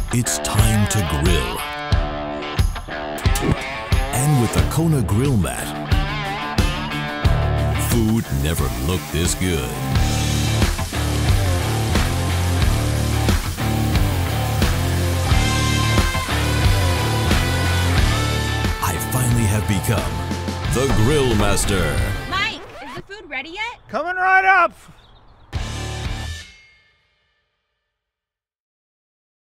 It's time to grill. And with the Kona Grill Mat, food never looked this good. I finally have become the Grill Master. Mike, is the food ready yet? Coming right up!